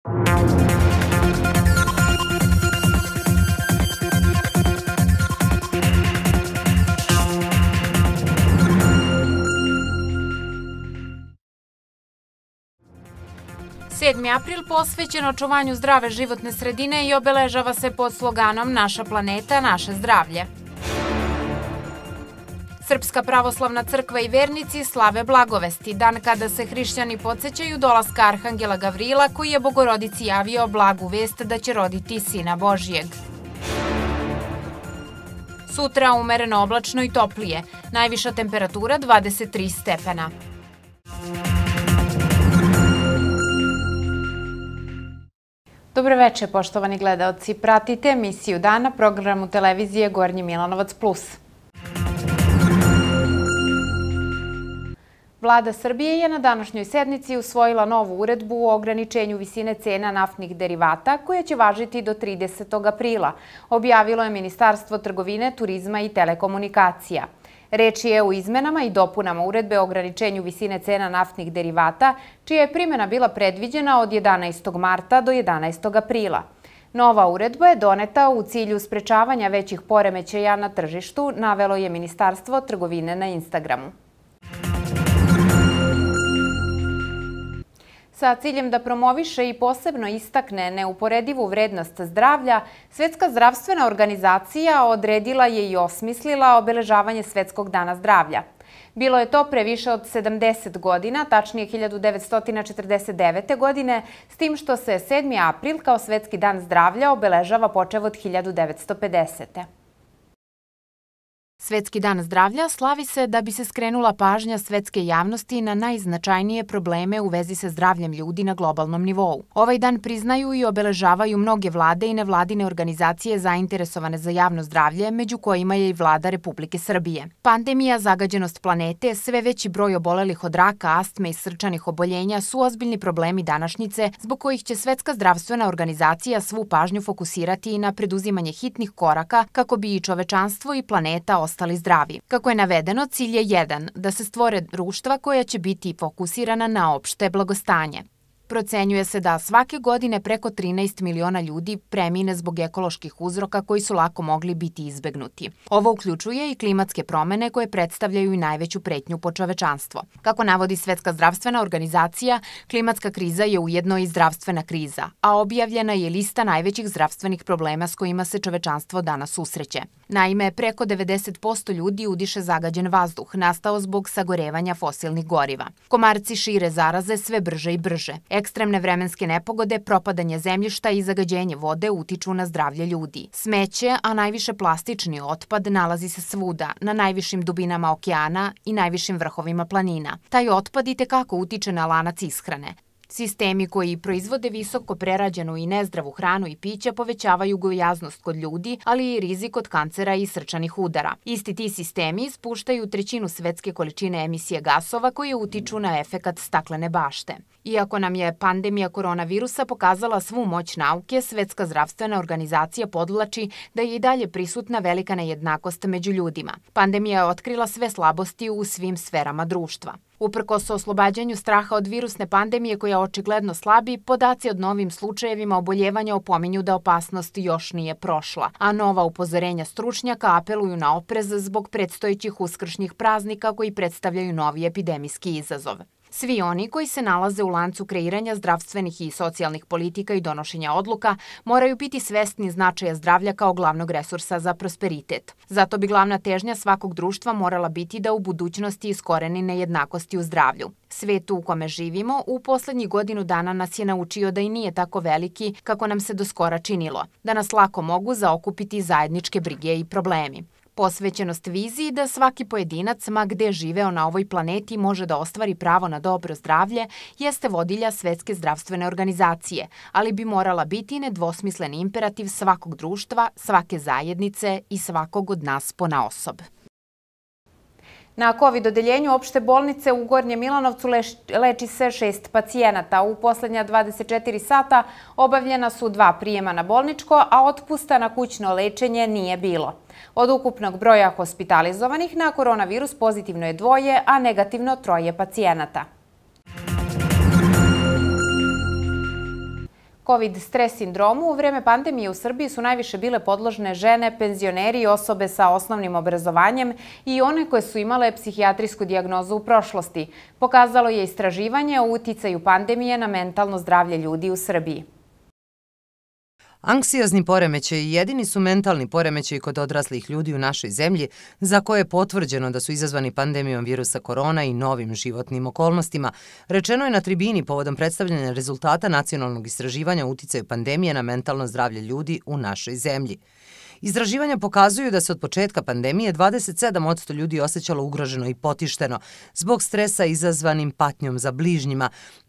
Sedmi april posvećen očuvanju zdrave životne sredine i obeležava se pod sloganom Naša planeta, naše zdravlje. Srpska pravoslavna crkva i vernici slave Blagovesti, dan kada se hrišćani podsećaju dolaska arhangela Gavrila koji je Bogorodici javio blagu vest da će roditi Sina Božijeg. Sutra umereno oblačno i toplije, najviša temperatura 23 stepena. Dobro večer, poštovani gledaoci. Pratite emisiju dana programu televizije Gornji Milanovac Plus. Vlada Srbije je na današnjoj sednici usvojila novu uredbu o ograničenju visine cena naftnih derivata koja će važiti do 30. aprila, objavilo je Ministarstvo trgovine, turizma i telekomunikacija. Reč je o izmenama i dopunama uredbe o ograničenju visine cena naftnih derivata, čija je primjena bila predviđena od 11. marta do 11. aprila. Nova uredba je doneta u cilju sprečavanja većih poremećaja na tržištu, navelo je Ministarstvo trgovine na Instagramu. Sa ciljem da promoviše i posebno istakne neuporedivu vrednost zdravlja, Svetska zdravstvena organizacija odredila je i osmislila obeležavanje Svetskog dana zdravlja. Bilo je to pre više od 70 godina, tačnije 1949. godine, s tim što se 7. april kao Svetski dan zdravlja obeležava počev od 1950. Svetski dan zdravlja slavi se da bi se skrenula pažnja svetske javnosti na najznačajnije probleme u vezi sa zdravljem ljudi na globalnom nivou. Ovaj dan priznaju i obeležavaju mnoge vlade i nevladine organizacije zainteresovane za javno zdravlje, među kojima je i vlada Republike Srbije. Pandemija, zagađenost planete, sve veći broj obolelih od raka, astme i srčanih oboljenja su ozbiljni problemi današnjice, zbog kojih će Svetska zdravstvena organizacija svu pažnju fokusirati na preduzimanje hitnih koraka kako bi i čovečanstvo i planeta ostali zdravi. Kako je navedeno, cilj je jedan, da se stvore društva koja će biti fokusirana na opšte blagostanje. Procenjuje se da svake godine preko 13 miliona ljudi premine zbog ekoloških uzroka koji su lako mogli biti izbegnuti. Ovo uključuje i klimatske promene koje predstavljaju i najveću pretnju po čovečanstvo. Kako navodi Svetska zdravstvena organizacija, klimatska kriza je ujedno i zdravstvena kriza, a objavljena je lista najvećih zdravstvenih problema s kojima se čovečanstvo danas susreće. Naime, preko 90% ljudi udiše zagađen vazduh, nastao zbog sagorevanja fosilnih goriva. Komarci šire zaraze sve brže i brže. Ekstremne vremenske nepogode, propadanje zemljišta i zagađenje vode utiču na zdravlje ljudi. Smeće, a najviše plastični otpad, nalazi se svuda, na najvišim dubinama okeana i najvišim vrhovima planina. Taj otpad itekako utiče na lanac ishrane. Sistemi koji proizvode visoko prerađenu i nezdravu hranu i pića povećavaju gojaznost kod ljudi, ali i rizik od kancera i srčanih udara. Isti ti sistemi ispuštaju trećinu svetske količine emisije gasova koje utiču na efekat staklene bašte. Iako nam je pandemija koronavirusa pokazala svu moć nauke, Svetska zdravstvena organizacija podvlači da je i dalje prisutna velika nejednakost među ljudima. Pandemija je otkrila sve slabosti u svim sferama društva. Uprkos oslobađanju straha od virusne pandemije koja očigledno slabi, podaci od novim slučajevima oboljevanja opominju da opasnost još nije prošla, a nova upozorenja stručnjaka apeluju na oprez zbog predstojećih uskršnjih praznika koji predstavljaju novi epidemijski izazov. Svi oni koji se nalaze u lancu kreiranja zdravstvenih i socijalnih politika i donošenja odluka moraju biti svesni značaja zdravlja kao glavnog resursa za prosperitet. Zato bi glavna težnja svakog društva morala biti da u budućnosti iskoreni nejednakosti u zdravlju. Svet u kome živimo u poslednjih godinu dana nas je naučio da i nije tako veliki kako nam se do skora činilo, da nas lako mogu zaokupiti zajedničke brige i problemi. Posvećenost viziji da svaki pojedinac, ma gde živeo na ovoj planeti, može da ostvari pravo na dobro zdravlje, jeste vodilja Svetske zdravstvene organizacije, ali bi morala biti nedvosmislen imperativ svakog društva, svake zajednice i svakog od nas ponaosob. Na COVID odeljenju opšte bolnice u Gornjem Milanovcu leči se 6 pacijenata. U poslednja 24 sata obavljena su 2 prijema na bolničko, a otpusta na kućno lečenje nije bilo. Od ukupnog broja hospitalizovanih na koronavirus pozitivno je 2, a negativno 3 pacijenata. COVID stres sindromu u vreme pandemije u Srbiji su najviše bile podložne žene, penzioneri i osobe sa osnovnim obrazovanjem i one koje su imale psihijatrijsku dijagnozu u prošlosti. Pokazalo je istraživanje o uticaju pandemije na mentalno zdravlje ljudi u Srbiji. Anksiozni poremećaji jedini su mentalni poremećaji kod odraslih ljudi u našoj zemlji za koje je potvrđeno da su izazvani pandemijom virusa korona i novim životnim okolnostima, rečeno je na tribini povodom predstavljanja rezultata nacionalnog istraživanja o uticaju pandemije na mentalno zdravlje ljudi u našoj zemlji. Istraživanja pokazuju da se od početka pandemije 27% ljudi osjećalo ugroženo i potišteno zbog stresa izazvanim patnjom za bližnjima.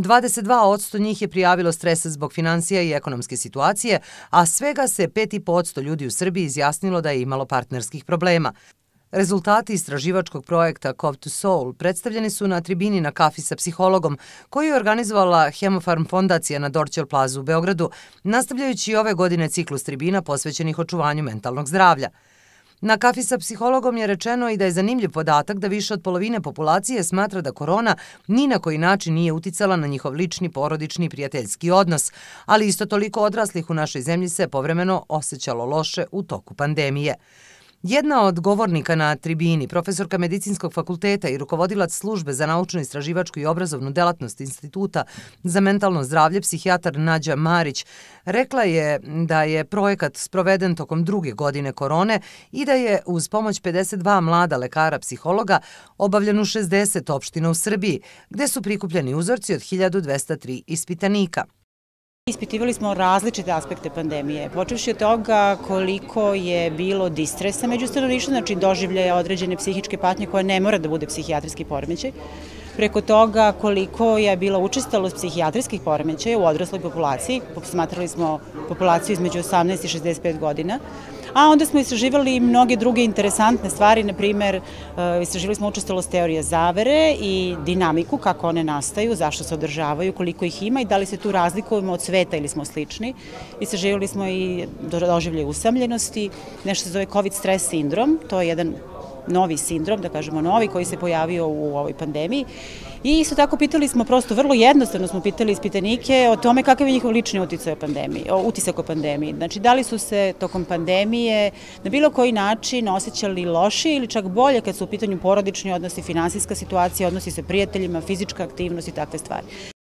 22% njih je prijavilo stres zbog finansija i ekonomske situacije, a svega se 5,5% ljudi u Srbiji izjasnilo da je imalo partnerskih problema. Rezultati istraživačkog projekta Cov to Soul predstavljeni su na tribini na kafi sa psihologom koju je organizovala Hemofarm fondacija na Dorćol plazu u Beogradu, nastavljajući ove godine ciklus tribina posvećenih očuvanju mentalnog zdravlja. Na kafi sa psihologom je rečeno i da je zanimljiv podatak da više od polovine populacije smatra da korona ni na koji način nije uticala na njihov lični, porodični i prijateljski odnos, ali isto toliko odraslih u našoj zemlji se povremeno osjećalo loše u toku pandemije. Jedna od govornika na tribini, profesorka Medicinskog fakulteta i rukovodilac službe za naučno-istraživačku i obrazovnu delatnost Instituta za mentalno zdravlje, psihijatar Nađa Marić, rekla je da je projekat sproveden tokom druge godine korone i da je uz pomoć 52 mlada lekara psihologa obavljen u 60 opština u Srbiji, gde su prikupljeni uzorci od 1203 ispitanika. Ispitivali smo različite aspekte pandemije, počevši od toga koliko je bilo distresa među stanovništvom, znači doživljaja određene psihičke patnje koja ne mora da bude psihijatrijski poremećaj, preko toga koliko je bila učestalost psihijatrijskih poremećaja u odrasloj populaciji, smatrali smo populaciju između 18 i 65 godina, a onda smo istraživali mnoge druge interesantne stvari, na primer istraživali smo učestalost teorije zavere i dinamiku, kako one nastaju, zašto se održavaju, koliko ih ima i da li se tu razlikujemo od sveta ili smo slični. Istraživali smo i doživljaj usamljenosti, nešto se zove COVID stres sindrom, to je jedan novi sindrom, da kažemo novi, koji se pojavio u ovoj pandemiji. I isto tako pitali smo, prosto vrlo jednostavno smo pitali ispitanike o tome kakav je njihov lični utisak o pandemiji. Znači, da li su se tokom pandemije na bilo koji način osjećali loše ili čak bolje kad su u pitanju porodični odnosi, finansijska situacija, odnosi sa prijateljima, fizička aktivnost i takve stvari.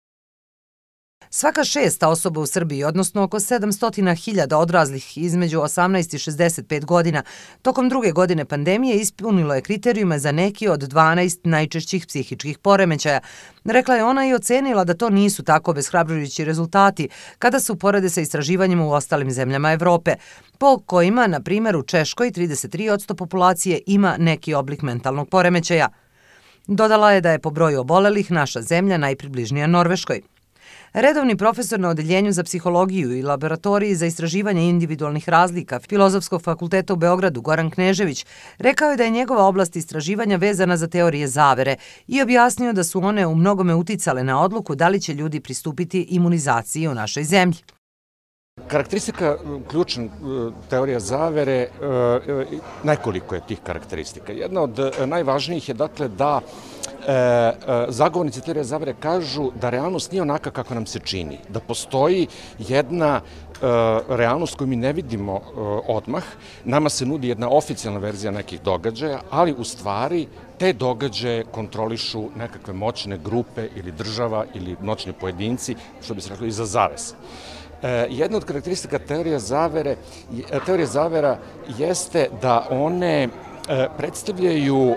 Svaka šesta osoba u Srbiji, odnosno oko 700.000 odraslih između 18 i 65 godina, tokom druge godine pandemije ispunilo je kriterijume za neki od 12 najčešćih psihičkih poremećaja. Rekla je ona i ocenila da to nisu tako obeshrabrujući rezultati kada se uporede sa istraživanjima u ostalim zemljama Evrope, po kojima, na primjer, u Češkoj 33% populacije ima neki oblik mentalnog poremećaja. Dodala je da je po broju obolelih naša zemlja najpribližnija Norveškoj. Redovni profesor na Odeljenju za psihologiju i laboratoriji za istraživanje individualnih razlika Filozofskog fakulteta u Beogradu Goran Knežević rekao je da je njegova oblast istraživanja vezana za teorije zavere i objasnio da su one u mnogome uticale na odluku da li će ljudi pristupiti imunizaciji u našoj zemlji. Karakteristika ključna teorija zavere, nekoliko je tih karakteristika. Jedna od najvažnijih je dakle da zagovornici teorije zavere kažu da realnost nije onaka kako nam se čini, da postoji jedna realnost koju mi ne vidimo odmah, nama se nudi jedna oficijalna verzija nekih događaja, ali u stvari te događaje kontrolišu nekakve moćne grupe ili država ili moćni pojedinci, što bi se reklo iza zavese. Jedna od karakteristika teorije zavera jeste da one predstavljaju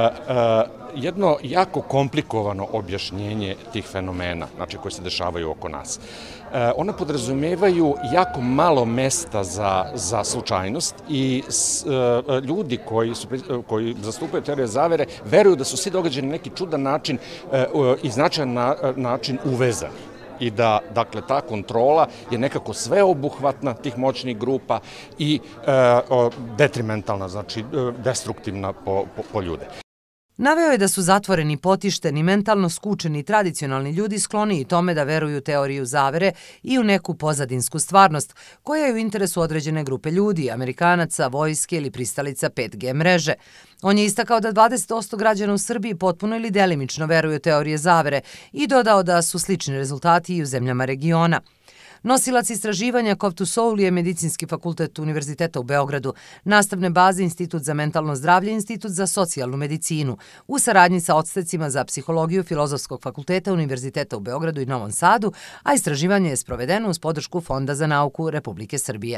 jedno jako komplikovano objašnjenje tih fenomena, znači koji se dešavaju oko nas. Ona podrazumevaju jako malo mesta za slučajnost i ljudi koji zastupaju teorije zavere veruju da su svi događaji na neki čudan način i značajan način uvezani. I da, dakle, ta kontrola je nekako sveobuhvatna tih moćnih grupa i detrimentalna, znači destruktivna po ljude. Naveo je da su zatvoreni, potišteni, mentalno skučeni tradicionalni ljudi skloniji tome da veruju teoriju zavere i u neku pozadinsku stvarnost, koja je u interesu određene grupe ljudi, Amerikanaca, vojske ili pristalica 5G mreže. On je istakao da 20% građana u Srbiji potpuno ili delimično veruju teorije zavere i dodao da su slični rezultati i u zemljama regiona. Nosilac istraživanja Cove to Soul je Medicinski fakultet Univerziteta u Beogradu, nastavne baze Institut za mentalno zdravlje i Institut za socijalnu medicinu, u saradnji sa odstecima za psihologiju Filozofskog fakulteta Univerziteta u Beogradu i Novom Sadu, a istraživanje je sprovedeno uz podršku Fonda za nauku Republike Srbije.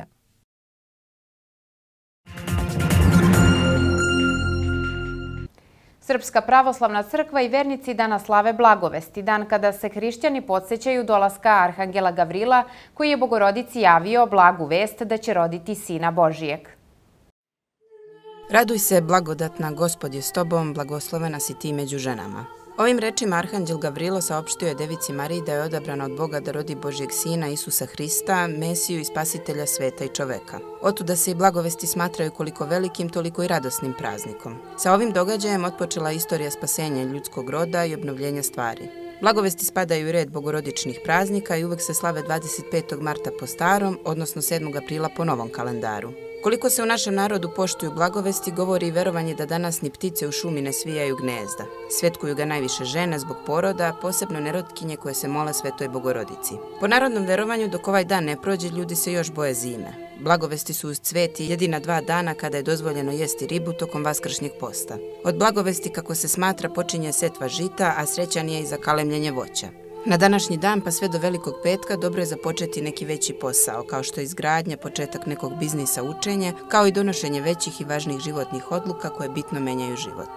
Srpska pravoslavna crkva i vernici danas slave Blagovesti, dan kada se hrišćani podsjećaju dolaska Arhangela Gavrila, koji je Bogorodici javio blagu vest da će roditi Sina Božijeg. Raduj se, blagodatna, Gospod je s tobom, blagoslovena si ti među ženama. Ovim rečima Arhanđel Gavrilo saopštio je Devici Mariji da je odabrana od Boga da rodi Božjeg Sina Isusa Hrista, Mesiju i Spasitelja sveta i čoveka. Otuda se i blagovesti smatraju koliko velikim, toliko i radosnim praznikom. Sa ovim događajem otpočela istorija spasenja ljudskog roda i obnovljenja stvari. Blagovesti spadaju u red bogorodičnih praznika i uvek se slave 25. marta po starom, odnosno 7. aprila po novom kalendaru. Koliko se u našem narodu poštuju blagovesti, govori i verovanje da danas ni ptice u šumi ne svijaju gnezda. Svetkuju ga najviše žene zbog poroda, posebno nerotkinje koje se mole Svetoj Bogorodici. Po narodnom verovanju, dok ovaj dan ne prođe, ljudi se još boje zime. Blagovesti su uz cvet i jedina 2 dana kada je dozvoljeno jesti ribu tokom vaskršnjeg posta. Od blagovesti, kako se smatra, počinje setva žita, a srećan je i za kalemljenje voća. Na današnji dan pa sve do Velikog petka dobro je započeti neki veći posao, kao što je izgradnja, početak nekog biznisa, učenje, kao i donošenje većih i važnih životnih odluka koje bitno menjaju život.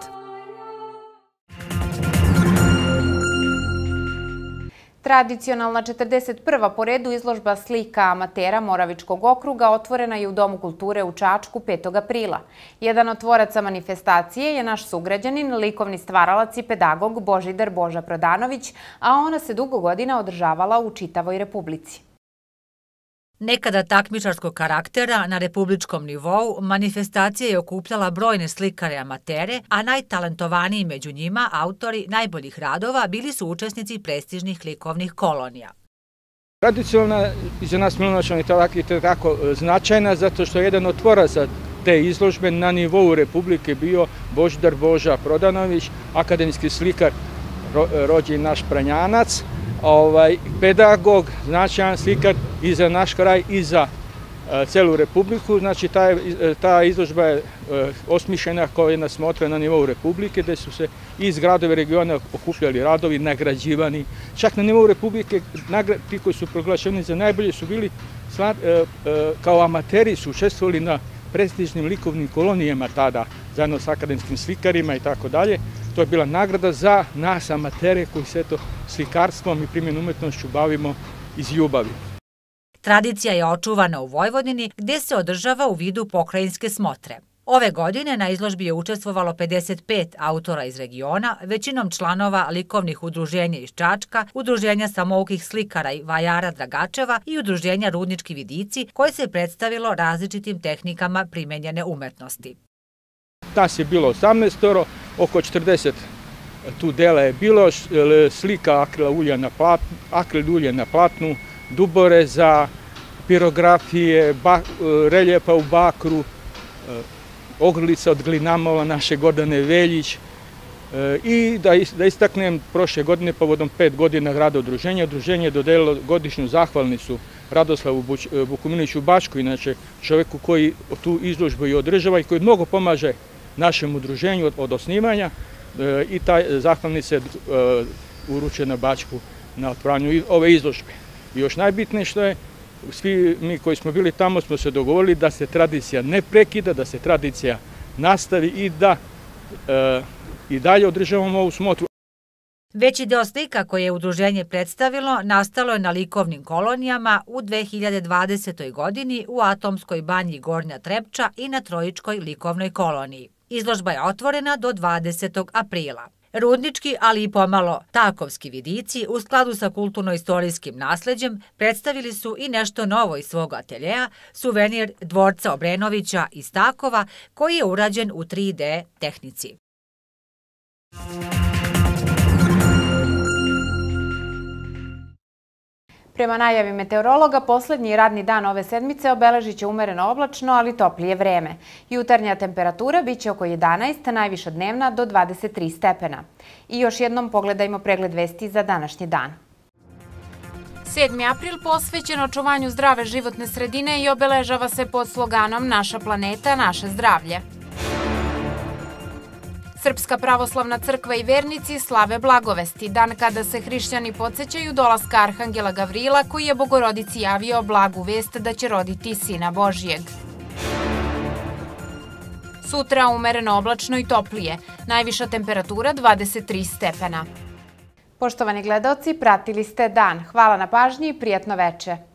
Tradicionalna 41. po redu izložba slika amatera Moravičkog okruga otvorena je u Domu kulture u Čačku 5. aprila. Jedan od tvoraca manifestacije je naš sugrađanin, likovni stvaralac i pedagog Božidar Boža Prodanović, a ona se dugo godina održavala u čitavoj Republici. Nekada takmičarskog karaktera na republičkom nivou, manifestacija je okupljala brojne slikare amatere, a najtalentovaniji među njima, autori najboljih radova, bili su učesnici prestižnih likovnih kolonija. Tradicionalna za nas Milunovićani je tako značajna zato što je jedan od tvoraca te izložbe na nivou Republike bio Božidar Boža Prodanović, akademski slikar, rođeni naš Pranjanac, pedagog, značajan slikar i za naš kraj i za celu Republiku. Znači, ta izložba je osmišljena kao jedna smotra na nivou Republike, gde su se iz gradova i regiona okupljali radovi, nagrađivani. Čak na nivou Republike, ti koji su proglašeni za najbolje su bili, kao amateri su učestvovali na prestižnim likovnim kolonijama tada, zajedno s akademskim slikarima i tako dalje. To je bila nagrada za nas amatere koji se slikarstvom i primjenom umetnošću bavimo iz ljubavi. Tradicija je očuvana u Vojvodini, gde se održava u vidu pokrajinske smotre. Ove godine na izložbi je učestvovalo 55 autora iz regiona, većinom članova likovnih udruženja iz Čačka, udruženja samoukih slikara i vajara Dragačeva i udruženja Rudnički vidici, koje se predstavilo različitim tehnikama primenjene umetnosti. Nas je bilo 18, oko 40 tu dela je bilo, slika akril ulja na platnu, duboreza, pirografije, reljefa u bakru, ogrlica od glinamova naše Gordane Veljić i da istaknem prošle godine povodom 5 godina rada udruženja. Udruženje je dodelilo godišnju zahvalnicu Radoslavu Vukominoviću Bačku, inače čoveku koji tu izložbu i održava i koji mnogo pomaže našem udruženju od osnivanja i ta zahvalnica je uručena Bačku na otvaranju ove izložbe. I još najbitnije što je, svi mi koji smo bili tamo smo se dogovorili da se tradicija ne prekida, da se tradicija nastavi i da i dalje održavamo ovu smotru. Veći deo slika koje je udruženje predstavilo nastalo je na likovnim kolonijama u 2020. godini u Atomskoj banji Gornja Trepča i na Trojičkoj likovnoj koloniji. Izložba je otvorena do 20. aprila. Rudnički, ali i pomalo takovski vidici, u skladu sa kulturno-istorijskim nasleđem, predstavili su i nešto novo iz svog ateljeja, suvenir dvorca Obrenovića iz Takova, koji je urađen u 3D tehnici. Prema najavi meteorologa, poslednji radni dan ove sedmice obeležit će umereno oblačno, ali toplije vreme. Jutarnja temperatura biće oko 11, najviša dnevna do 23 stepena. I još jednom pogledajmo pregled vesti za današnji dan. 7. april posvećen očuvanju zdrave životne sredine i obeležava se pod sloganom Naša planeta, naše zdravlje. Srpska pravoslavna crkva i vernici slave Blagovesti, dan kada se hrišćani podsećaju dolaska Arhangela Gavrila koji je Bogorodici javio blagu vest da će roditi Sina Božijeg. Sutra umereno oblačno i toplije, najviša temperatura 23 stepena. Poštovani gledaoci, pratili ste dan. Hvala na pažnji i prijatno veče.